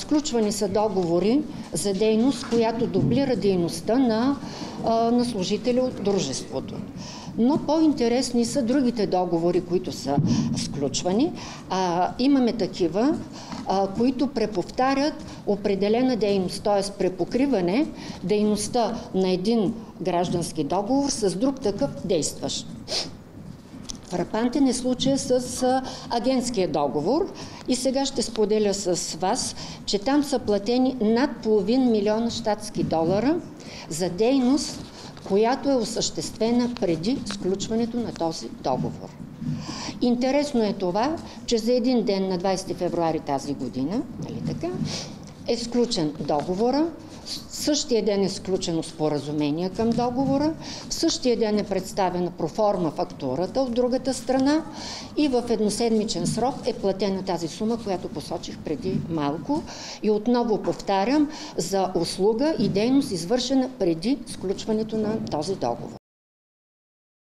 Сключвани са договори за дейност, която дублира дейността на служители от дружеството. Но по-интересни са другите договори, които са сключвани. Имаме такива, които преповтарят определена дейност, т.е. препокриване дейността на един граждански договор с друг такъв действащ. Фрапантен е случая с агентския договор и сега ще споделя с вас, че там са платени над $500 000 щатски долара за дейност, която е осъществена преди сключването на този договор. Интересно е това, че за един ден на 20 февруари тази година, нали така, е сключен договора, в същия ден е сключено споразумение към договора, в същия ден е представена проформа фактурата от другата страна и в едноседмичен срок е платена тази сума, която посочих преди малко. И отново повтарям, за услуга и дейност, извършена преди сключването на този договор.